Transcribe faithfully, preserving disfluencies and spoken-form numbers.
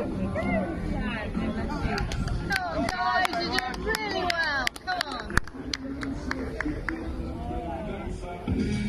on, guys, you're doing really well. Come on.